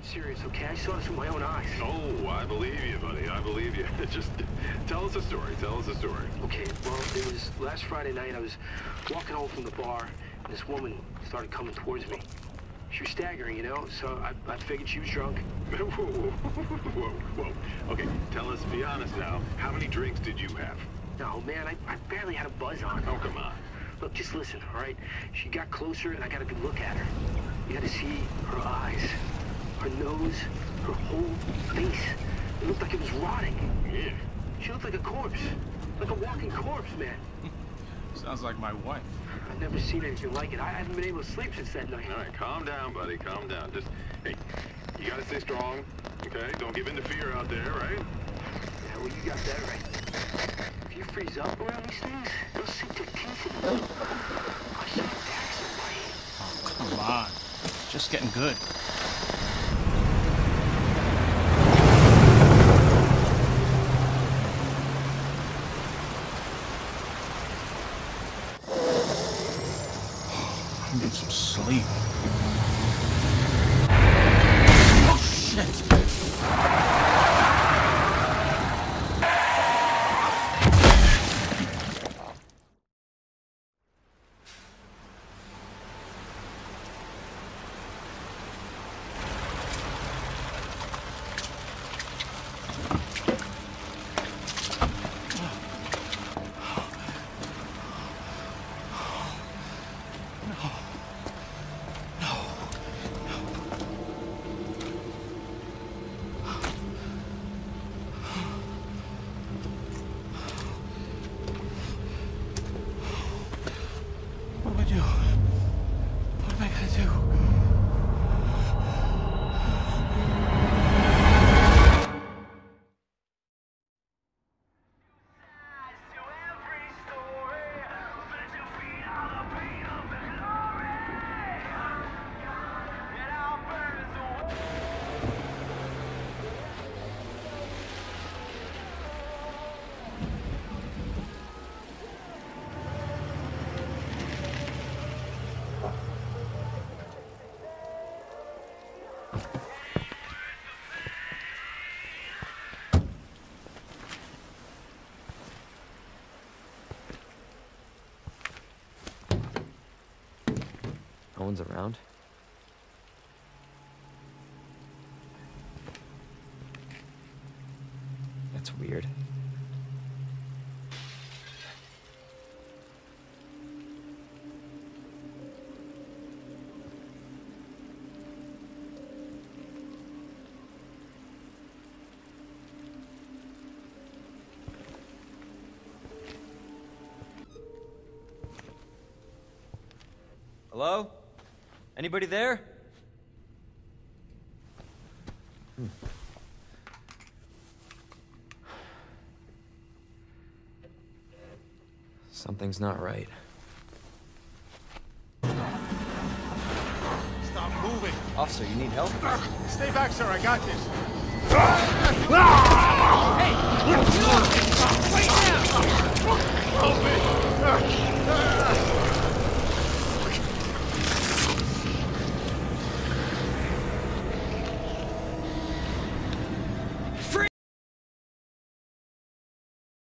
serious, okay? I saw this with my own eyes. Oh, I believe you, buddy. I believe you. Just tell us a story. Tell us a story. Okay, well, it was last Friday night. I was walking home from the bar, and this woman started coming towards me. She was staggering, you know, so I figured she was drunk. Whoa, whoa, whoa. Okay, tell us, be honest now, how many drinks did you have? No, man, I barely had a buzz on. Oh, come on. Look, just listen, all right? She got closer, and I got a good look at her. You had to see her eyes, her nose, her whole face. It looked like it was rotting. Yeah. She looked like a corpse. Like a walking corpse, man. Sounds like my wife. I've never seen anything like it. I haven't been able to sleep since that night. All right, calm down, buddy. Calm down. Just, hey, you gotta stay strong, okay? Don't give in to fear out there, right? Yeah, well, you got that right. If you freeze up around these things, they'll sink their teeth in you. I should attack somebody. Oh, come on. It's just getting good. I need some sleep. Oh, shit! What do I do? What am I gonna do? No one's around. That's weird. Hello? Anybody there? Something's not right. Stop moving! Officer, you need help? Stay back, sir. I got this. Hey! Wait now! Help me!